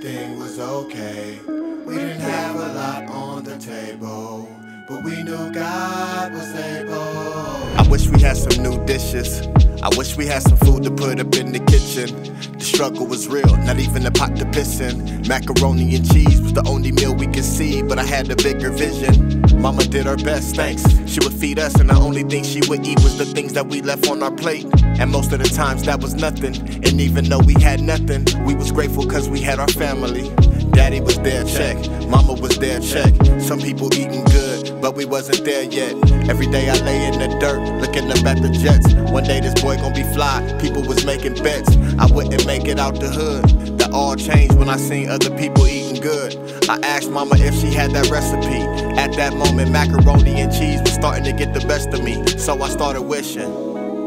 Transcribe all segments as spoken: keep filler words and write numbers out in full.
everything was okay. We didn't have a lot on the table, but we knew God was able. I wish we had some new dishes. I wish we had some food to put up in the kitchen. The struggle was real, not even a pot to piss in. Macaroni and cheese was the only meal we could see, but I had a bigger vision. Mama did her best, thanks. She would feed us, and the only thing she would eat was the things that we left on our plate. And most of the times that was nothing. And even though we had nothing, we was grateful cause we had our family. Daddy was there, check. Mama was there, check. Some people eating good, but we wasn't there yet. Every day I lay in the dirt, looking up at the jets. One day this boy gon' be fly, people was making bets. I wouldn't make it out the hood. That all changed when I seen other people eating good. I asked mama if she had that recipe. At that moment, macaroni and cheese was starting to get the best of me. So I started wishing.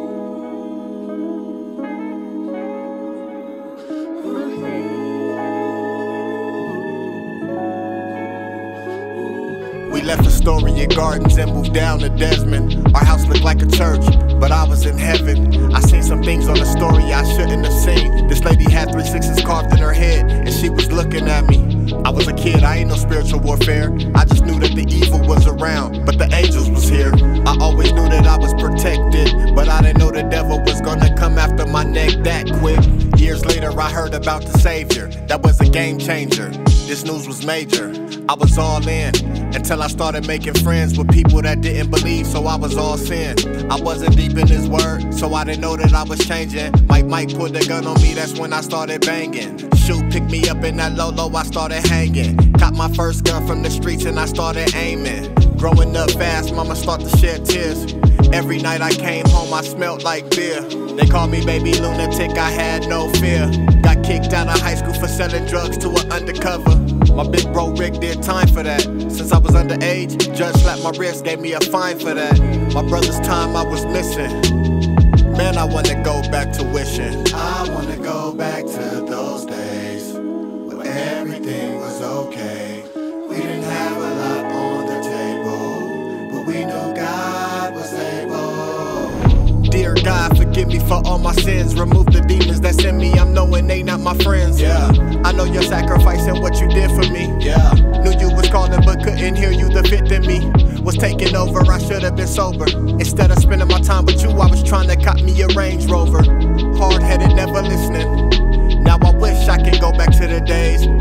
We left Astoria Gardens and moved down to Desmond. Our house looked like a church, but I was in heaven. I seen some things on the story I shouldn't have seen. This lady had three sixes carved in her head, and she was looking at me. I was a kid, I ain't no spiritual warfare. I just knew that the evil was around, but the angels was here. I always knew that I was protected, but I didn't know the devil was gonna come after my neck that quick. Years later I heard about the Savior, that was a game changer. This news was major, I was all in, until I started making friends with people that didn't believe, so I was all sin. I wasn't deep in his word, so I didn't know that I was changing. Mike Mike pulled the gun on me, that's when I started banging. Shoot picked me up in that low-low, I started hanging. Got my first gun from the streets and I started aiming. Growing up fast, mama started to shed tears. Every night I came home, I smelled like beer. They called me baby lunatic, I had no fear. Got kicked out of high school for selling drugs to an undercover. My big bro Rick did time for that. Since I was underage, judge slapped my wrist, gave me a fine for that. My brother's time I was missing. Man, I wanna go back to wishing. I wanna go back to those days when everything was okay. We didn't have a lot on the table, but we knew God was able. Dear God, forgive me for all my sins. Remove the demons that's in me, I'm knowing they not my friends. Yeah, I know your sacrifice and what you did for me. yeah. Knew you was calling but couldn't hear you, the fit in me was taking over, I should have been sober. Instead of spending my time with you, I was trying to cop me a Range Rover. Hard-headed, never listening. Now I wish I could go back to the days